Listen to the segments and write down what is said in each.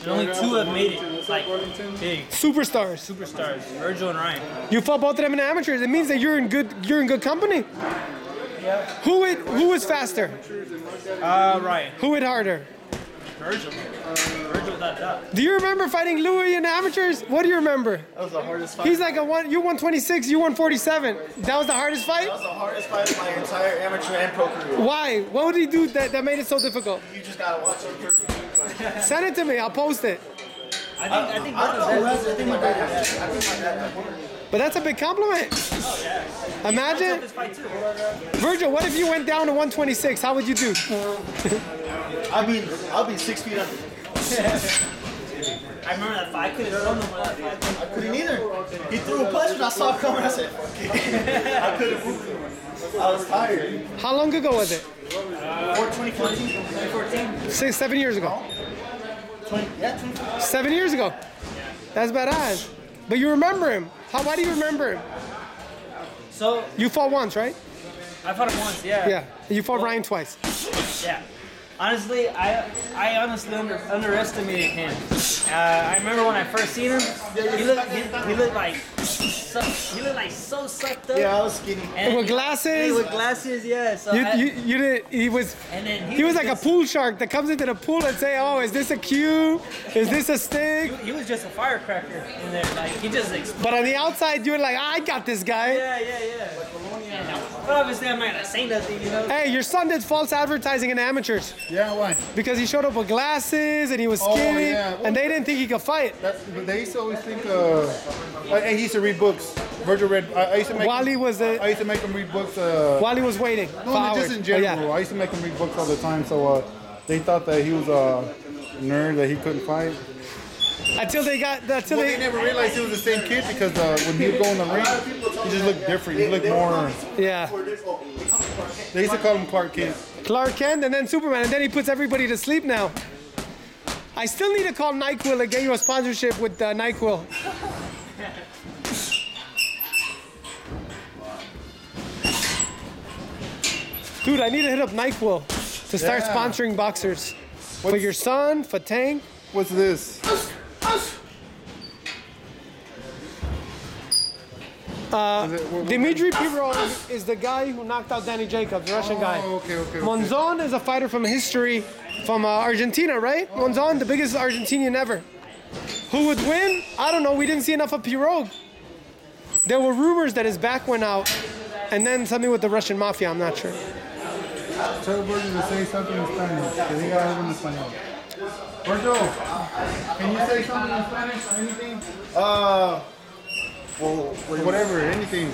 and only 2 have made it, like, big. Superstars. Vergil and Ryan. You fought both of them in amateurs. It means that you're in good company. Yeah. Who was faster? Ryan. Who hit harder? Vergil without doubt. Do you remember fighting Louie in amateurs? What do you remember? That was the hardest fight. He's like you 126, you 147. That was the hardest fight? That was the hardest fight of my entire amateur and pro career. Why? What would he do that made it so difficult? You just gotta watch it. Send it to me, I'll post it. I think my dad. But that's a big compliment. Oh, yeah. Imagine. Vergil, what if you went down to 126? How would you do? I mean, I'll be 6 feet under. I remember that fight. I couldn't run no more that fight. I couldn't either. He threw a punch and I saw it coming. I said, fuck it. I couldn't move. I was tired. How long ago was it? 2014. 6, 7 years ago. 2014. 7 years ago. That's badass. But you remember him. Why do you remember him? So you fought once, right? I fought him once, yeah. Yeah. You fought Ryan twice. Yeah. Honestly, I honestly underestimated him. I remember when I first seen him, he looked like so sucked up. Yeah, I was skinny. And with glasses. With glasses, yeah. So he was like a pool shark that comes into the pool and say, "Oh, is this a cue? Is this a stick?" He was just a firecracker in there. Like he just exploded. But on the outside, you were like, "I got this guy." Yeah. But obviously, I'm not gonna say nothing, you know. Hey, your son did false advertising in amateurs. Yeah, why? Because he showed up with glasses and he was skinny, and they didn't think he could fight. They used to always think. He used to read books. Vergil read. I used to make. I used to make him read books. While he was waiting. No, just in general. I used to make him read books all the time, so they thought that he was a nerd, that he couldn't fight. Until they never realized he was the same kid because when he would go in the ring, he just looked different. He looked more. Yeah. They used to call him Clark Kent. Clark Kent, and then Superman, and then he puts everybody to sleep now. I still need to call NyQuil and get you a sponsorship with NyQuil. Dude, I need to hit up NyQuil to start sponsoring boxers. For your son, for Tank. What's this? Dmitry Pirog is the guy who knocked out Danny Jacobs, the Russian guy. Okay. Monzon is a fighter from history from Argentina, right? Monzon, the biggest Argentinian ever. Who would win? I don't know. We didn't see enough of Pirog. There were rumors that his back went out, and then something with the Russian mafia. I'm not sure. Tell Vergil to say something in Spanish, because he got it in Spanish. Vergil, can you say something in Spanish? Anything? Well, whatever, anything.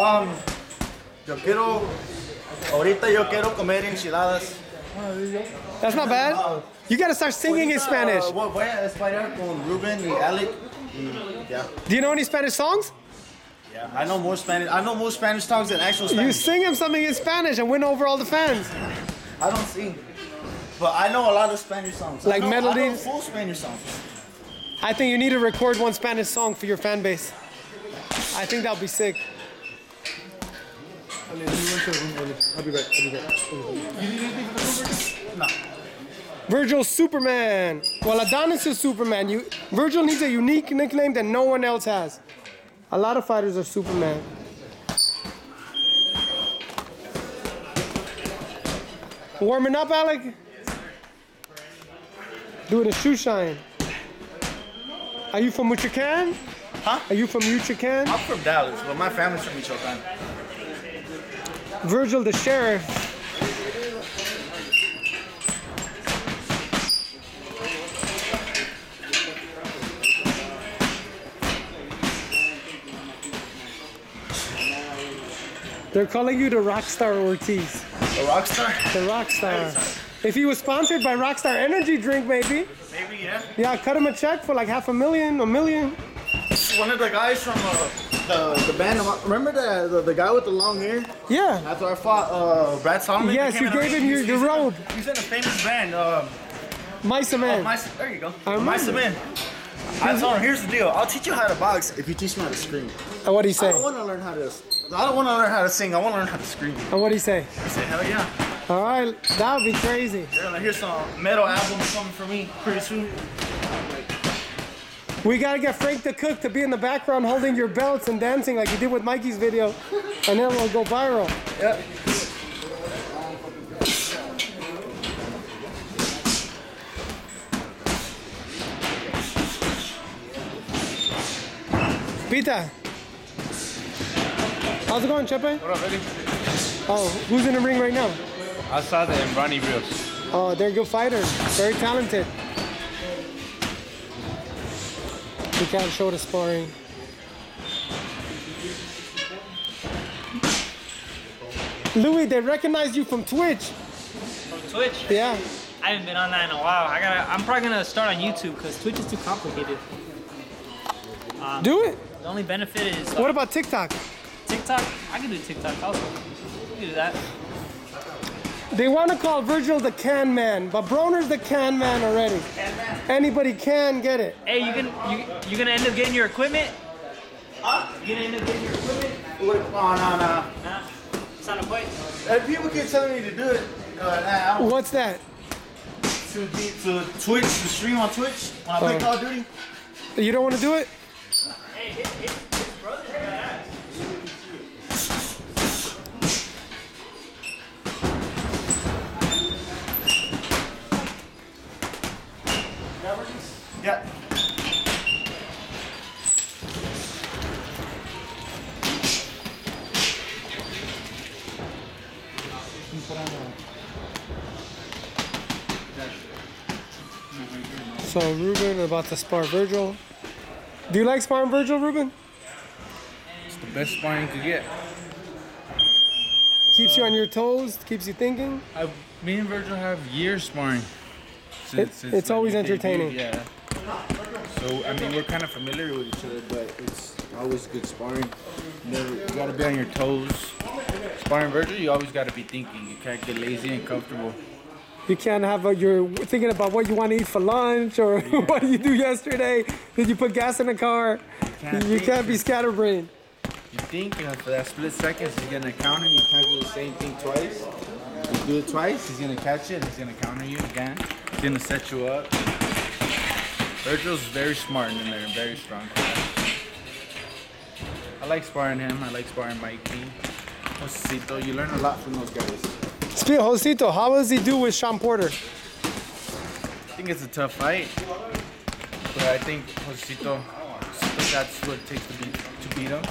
Ahorita yo quiero comer enchiladas. That's not bad. You gotta start singing in Spanish. Voy a español con Ruben y Alec. Yeah. Do you know any Spanish songs? Yeah, I know more Spanish. I know more Spanish songs than actual Spanish. You sing him something in Spanish and win over all the fans. I don't sing, but I know a lot of Spanish songs. Like melodies? I know full Spanish songs. I think you need to record one Spanish song for your fan base. I think that'll be sick. I'll be back. You need anything for the No. Vergil Superman. Well, Adonis is Superman. Vergil needs a unique nickname that no one else has. A lot of fighters are Superman. Warming up, Alec? Doing a shoe shine. Are you from Michoacan? Huh? Are you from Michoacan? I'm from Dallas, but my family's from Michoacan. Vergil the Sheriff. They're calling you the Rockstar Ortiz. The Rockstar? The Rockstar. If he was sponsored by Rockstar Energy Drink, maybe. Maybe, yeah. Yeah, cut him a check for like $500,000, $1 million. One of the guys from the band, remember the guy with the long hair? Yeah. After I fought Brad Solomon? Yes, you gave him your robe. He's in a famous band. Mice Man. There you go. Mice Man. I told him, here's the deal. I'll teach you how to box if you teach me how to scream. And what'd he say? I don't want to learn how to sing. I want to learn how to scream. And what'd he say? He said, hell yeah. All right, that would be crazy. You're gonna hear some metal albums coming from me pretty soon. We gotta get Frank the Cook to be in the background holding your belts and dancing like you did with Mikey's video, and then we'll go viral. Yep. Pita. How's it going, Chepe? What up, Eddie? Oh, who's in the ring right now? I saw them, Ronnie Rios. Oh, they're good fighters. Very talented. We can't show the sparring. Louie, they recognized you from Twitch. From Twitch? Yeah. I haven't been on that in a while. I'm probably gonna start on YouTube because Twitch is too complicated. Do it. The only benefit is What about TikTok? TikTok. I can do TikTok also. We can do that. They want to call Vergil the can man, but Broner's the can man already. Anybody can get it. Hey, you're gonna end up getting your equipment? Huh? You gonna end up getting your equipment? Oh, no. Nah. It's not a point. People keep telling me to do it. I don't What's that? to Twitch, to stream on Twitch when I play Call of Duty. You don't want to do it? Hey, his brother's badass. Yeah. So Ruben about to spar Vergil. Do you like sparring Vergil, Ruben? It's the best sparring you could get. Keeps you on your toes, keeps you thinking. Me and Vergil have years sparring. It's always we entertaining. debuted, yeah. So, I mean, we're kind of familiar with each other, but it's always good sparring. You gotta be on your toes. Sparring Vergil, you always gotta be thinking. You can't get lazy and comfortable. You can't have you're thinking about what you want to eat for lunch or what did you do yesterday? Did you put gas in the car? You can't be scatterbrained. You think for that split second, he's gonna counter. You can't do the same thing twice. You do it twice, he's gonna catch it, and he's gonna counter you again. He's gonna set you up. Vergil's very smart in there, very strong. I like sparring him. I like sparring Mikey. Josecito, you learn a lot from those guys. Speaking of Josecito, how does he do with Sean Porter? I think it's a tough fight, but I think Josecito, that's what it takes to beat him.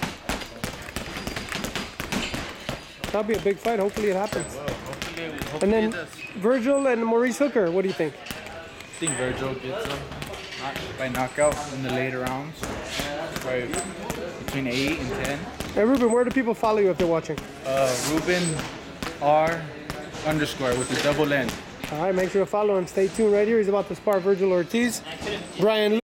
That'll be a big fight. Hopefully it happens. Hopefully And then it does. Vergil and Maurice Hooker, what do you think? I think Vergil gets him by knockout in the later rounds, probably between 8 and 10. Hey Ruben, where do people follow you if they're watching? Ruben R _ with the double N. All right, make sure to follow him. Stay tuned right here. He's about to spar Vergil Ortiz. Brian